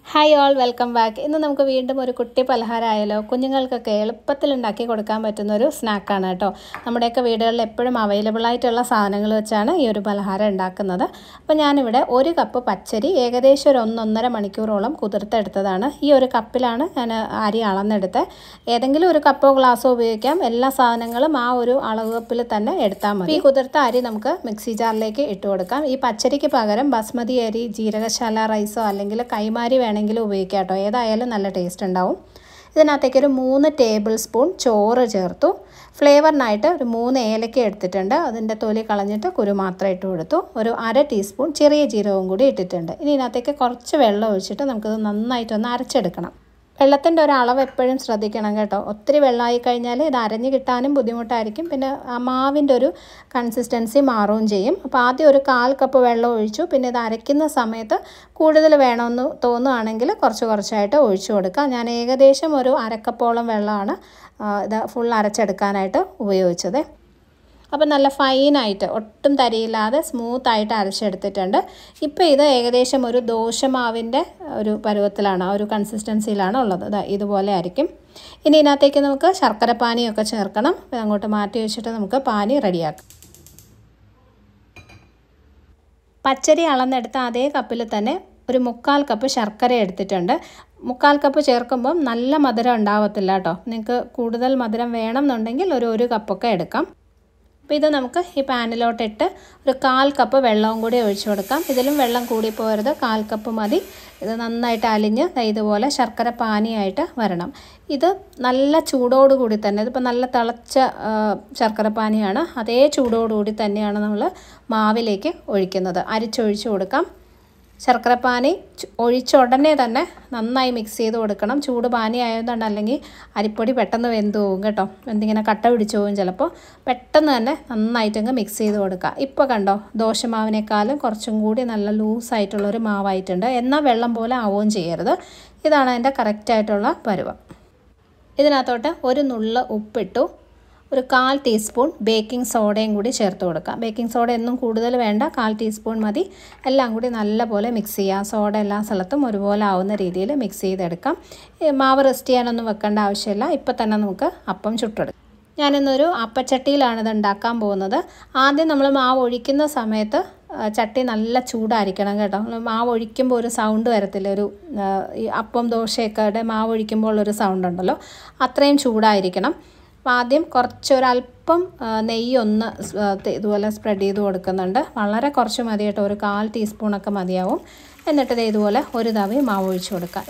Hi all welcome back. ഇന്ന് നമുക്ക് വീണ്ടും ഒരു കുട്ടി പലഹാരമായാലോ. കുഞ്ഞുങ്ങൾക്കൊക്കെ എളുപ്പത്തിൽ ഉണ്ടാക്കി കൊടുക്കാൻ പറ്റുന്നൊരു സ്നാക്കാണ് കേട്ടോ. നമ്മുടെയൊക്കെ വീടുകളിൽ എപ്പോഴും അവൈലബിൾ ആയിട്ടുള്ള സാധനങ്ങൾ വെച്ചാണ് ഈ ഒരു പലഹാരം ഉണ്ടാക്കുന്നത്. അപ്പോൾ ഞാനിവിടെ ഒരു കപ്പ് പച്ചരി ഏകദേശം ഒരു 1-1.5 മണിക്കൂറോളം കുതിർത്തെടുത്തതാണ്. ഈ ഒരു കപ്പിലാണ് ഞാൻ അരി അളന്നെടുത്ത്. ഏതെങ്കിലും ഒരു കപ്പോ ഗ്ലാസ്സോ ഉപയോഗിക്കാം. എല്ലാ സാധനങ്ങളും ആ ഒരു അളവ് കപ്പിൽ തന്നെ എടുത്താൽ മതി. ഈ കുതിർത്ത അരി നമുക്ക് മിക്സി ജാറിലേക്ക് ഇട്ട് കൊടുക്കാം. ഈ പച്ചരിക്ക് പകരം ബസ്മതി അരി, ജീരകശാല റൈസോ അല്ലെങ്കിൽ കൈമാരി വേണമെങ്കിലും ഉപയോഗിക്കാം കേട്ടോ. ഏതായാലും നല്ല ടേസ്റ്റ് ഉണ്ടാവും. ഇതിനകത്തേക്ക് ഒരു 3 ടേബിൾ സ്പൂൺ ചോറ് ചേർത്തു. ഫ്ലേവറിനായിട്ട് ഒരു 3 ഏലക്ക എടുത്തിട്ടുണ്ട്. അതിൻ്റെ തൊലി കളഞ്ഞിട്ട് കുരു മാത്രം ഇട്ട് കൊടുത്തു. ഒരു 1/2 ടീസ്പൂൺ ചെറിയ ജീരകവും കൂടി ഇട്ടിട്ടുണ്ട്. ഇനി ഇതിനകത്തേക്ക് കുറച്ച് വെള്ളം ഒഴിച്ചിട്ട് നമുക്കിത് നന്നായിട്ടൊന്ന് അരച്ചെടുക്കണം. വെള്ളത്തിൻ്റെ ഒരു അളവ് എപ്പോഴും ശ്രദ്ധിക്കണം കേട്ടോ. ഒത്തിരി വെള്ളമായി കഴിഞ്ഞാൽ ഇത് അരഞ്ഞ് കിട്ടാനും ബുദ്ധിമുട്ടായിരിക്കും. പിന്നെ ആ മാവിൻ്റെ ഒരു കൺസിസ്റ്റൻസി മാറുകയും ചെയ്യും. അപ്പോൾ ആദ്യം ഒരു 1/4 കപ്പ് വെള്ളം ഒഴിച്ചു. പിന്നെ ഇത് അരയ്ക്കുന്ന സമയത്ത് കൂടുതൽ വേണമെന്ന് തോന്നുകയാണെങ്കിൽ കുറച്ചായിട്ട് ഒഴിച്ചു കൊടുക്കുക. ഞാൻ ഏകദേശം ഒരു 1/2 കപ്പോളം വെള്ളമാണ് ഇത് ഫുൾ അരച്ചെടുക്കാനായിട്ട് ഉപയോഗിച്ചത്. അപ്പം നല്ല ഫൈനായിട്ട് ഒട്ടും തരിയില്ലാതെ സ്മൂത്തായിട്ട് അരച്ചെടുത്തിട്ടുണ്ട്. ഇപ്പോൾ ഇത് ഏകദേശം ഒരു ദോശമാവിൻ്റെ ഒരു പരുവത്തിലാണ്, ആ ഒരു കൺസിസ്റ്റൻസിയിലാണ് ഉള്ളത്. ഇതുപോലെ ആയിരിക്കും. ഇനി ഇതിനകത്തേക്ക് നമുക്ക് ശർക്കര പാനിയൊക്കെ ചേർക്കണം. അങ്ങോട്ട് മാറ്റി വെച്ചിട്ട് നമുക്ക് പാനി റെഡിയാക്കാം. പച്ചരി അളന്നെടുത്ത അതേ കപ്പിൽ തന്നെ ഒരു 3/4 കപ്പ് ശർക്കര എടുത്തിട്ടുണ്ട്. 3/4 കപ്പ് ചേർക്കുമ്പം നല്ല മധുരം ഉണ്ടാവത്തില്ല കേട്ടോ. നിങ്ങൾക്ക് കൂടുതൽ മധുരം വേണം എന്നുണ്ടെങ്കിൽ ഒരു 1 കപ്പൊക്കെ എടുക്കാം. അപ്പോൾ ഇത് നമുക്ക് ഈ പാനിലോട്ടിട്ട് ഒരു 1/4 കപ്പ് വെള്ളവും കൂടി ഒഴിച്ചു കൊടുക്കാം. ഇതിലും വെള്ളം കൂടിപ്പോരുത്, 1/4 കപ്പ് മതി. ഇത് നന്നായിട്ട് അലിഞ്ഞ് ഇതുപോലെ ശർക്കര പാനിയായിട്ട് വരണം. ഇത് നല്ല ചൂടോടുകൂടി തന്നെ, ഇതിപ്പോൾ നല്ല തിളച്ച ശർക്കര പാനിയാണ്, അതേ ചൂടോടുകൂടി തന്നെയാണ് നമ്മൾ മാവിലേക്ക് ഒഴിക്കുന്നത്. അരിച്ചൊഴിച്ചു കൊടുക്കാം. ശർക്കര പാനി ഒഴിച്ച ഉടനെ തന്നെ നന്നായി മിക്സ് ചെയ്ത് കൊടുക്കണം. ചൂട് പാനി ആയതുകൊണ്ട് അല്ലെങ്കിൽ അരിപ്പൊടി പെട്ടെന്ന് വെന്ത് പോകും കേട്ടോ. എന്തിങ്ങനെ കട്ട പിടിച്ചു പോകും ചിലപ്പോൾ. പെട്ടെന്ന് തന്നെ നന്നായിട്ടങ്ങ് മിക്സ് ചെയ്ത് കൊടുക്കുക. ഇപ്പോൾ കണ്ടോ, ദോശമാവിനേക്കാളും കുറച്ചും കൂടി നല്ല ലൂസായിട്ടുള്ളൊരു മാവായിട്ടുണ്ട്. എന്നാൽ വെള്ളം പോലെ ആവുകയും ചെയ്യരുത്. ഇതാണ് അതിൻ്റെ കറക്റ്റായിട്ടുള്ള പരുവം. ഇതിനകത്തോട്ട് ഒരു നുള്ള് ഉപ്പിട്ടു. ഒരു 1/4 ടീസ്പൂൺ ബേക്കിംഗ് സോഡയും കൂടി ചേർത്ത് കൊടുക്കാം. ബേക്കിംഗ് സോഡ ഒന്നും കൂടുതൽ വേണ്ട, 1/4 ടീസ്പൂൺ മതി. എല്ലാം കൂടി നല്ലപോലെ മിക്സ് ചെയ്യാം. സോഡ എല്ലാ സ്ഥലത്തും ഒരുപോലെ ആവുന്ന രീതിയിൽ മിക്സ് ചെയ്തെടുക്കാം. മാവ് റെസ്റ്റ് ചെയ്യാനൊന്നും വെക്കേണ്ട ആവശ്യമില്ല. ഇപ്പം തന്നെ നമുക്ക് അപ്പം ചുട്ടെടുക്കാം. ഞാനിന്നൊരു അപ്പച്ചട്ടിയിലാണ് ഇത് ഉണ്ടാക്കാൻ പോകുന്നത്. ആദ്യം നമ്മൾ മാവ് ഒഴിക്കുന്ന സമയത്ത് ചട്ടി നല്ല ചൂടായിരിക്കണം കേട്ടോ. മാവ് ഒഴിക്കുമ്പോൾ ഒരു സൗണ്ട് വരത്തില്ല, ഒരു ഈ അപ്പം ദോശയൊക്കെ മാവ് ഒഴിക്കുമ്പോൾ ഒരു സൗണ്ട് ഉണ്ടല്ലോ, അത്രയും ചൂടായിരിക്കണം. അപ്പോൾ ആദ്യം ഒരല്പം നെയ്യൊന്ന് ഇതുപോലെ സ്പ്രെഡ് ചെയ്ത് കൊടുക്കുന്നുണ്ട്. വളരെ കുറച്ച് മതി കേട്ടോ, ഒരു 1/4 ടീസ്പൂണൊക്കെ മതിയാവും. എന്നിട്ട് ഇതുപോലെ ഒരു തവി മാവ് ഒഴിച്ച് കൊടുക്കാം.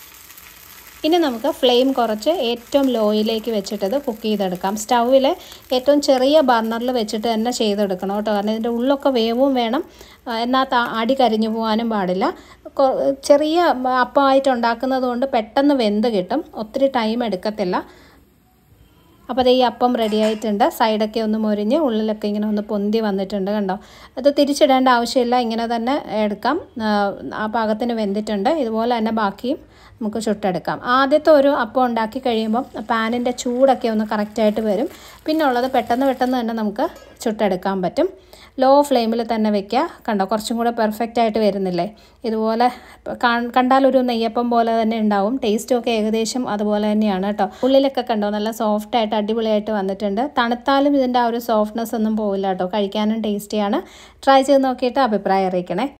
ഇനി നമുക്ക് ഫ്ലെയിം കുറച്ച് ഏറ്റവും ലോയിലേക്ക് വെച്ചിട്ട് കുക്ക് ചെയ്തെടുക്കാം. സ്റ്റൗവിൽ ഏറ്റവും ചെറിയ ബർണറിൽ വെച്ചിട്ട് തന്നെ ചെയ്തെടുക്കണം കേട്ടോ. കാരണം ഇതിൻ്റെ ഉള്ളൊക്കെ വേവും വേണം, എന്നാൽ അടി കരിഞ്ഞു പോകാനും പാടില്ല. ചെറിയ അപ്പമായിട്ട് ഉണ്ടാക്കുന്നത് കൊണ്ട് പെട്ടെന്ന് വെന്ത് കിട്ടും, ഒത്തിരി ടൈം എടുക്കത്തില്ല. അപ്പോൾ ഈ അപ്പം റെഡി ആയിട്ടുണ്ട്. സൈഡൊക്കെ ഒന്ന് മൊരിഞ്ഞ് ഉള്ളിലൊക്കെ ഇങ്ങനെ ഒന്ന് പൊന്തി വന്നിട്ടുണ്ട് കണ്ടോ. അത് തിരിച്ചിടേണ്ട ആവശ്യമില്ല, ഇങ്ങനെ തന്നെ എടുക്കാം. ആ പാകത്തിന് വെന്തിട്ടുണ്ട്. ഇതുപോലെ തന്നെ ബാക്കിയും നമുക്ക് ചുട്ടെടുക്കാം. ആദ്യത്തെ ഒരു അപ്പം ഉണ്ടാക്കി കഴിയുമ്പം പാനിൻ്റെ ചൂടൊക്കെ ഒന്ന് കറക്റ്റായിട്ട് വരും. പിന്നെ ഉള്ളത് പെട്ടെന്ന് തന്നെ നമുക്ക് ചുട്ടെടുക്കാൻ പറ്റും. ലോ ഫ്ലെയിമിൽ തന്നെ വെക്കുക. കണ്ടോ, കുറച്ചും കൂടെ പെർഫെക്റ്റ് ആയിട്ട് വരുന്നില്ലേ. ഇതുപോലെ കണ്ടാലൊരു നെയ്യപ്പം പോലെ തന്നെ ഉണ്ടാവും. ടേസ്റ്റും ഒക്കെ ഏകദേശം അതുപോലെ തന്നെയാണ് കേട്ടോ. ഉള്ളിലൊക്കെ കണ്ടോ നല്ല സോഫ്റ്റായിട്ട് അടിപൊളിയായിട്ട് വന്നിട്ടുണ്ട്. തണുത്താലും ഇതിൻ്റെ ആ ഒരു സോഫ്റ്റ്നെസ് ഒന്നും പോവില്ല കേട്ടോ. കഴിക്കാനും ടേസ്റ്റിയാണ്. ട്രൈ ചെയ്ത് നോക്കിയിട്ട് അഭിപ്രായം അറിയിക്കണേ.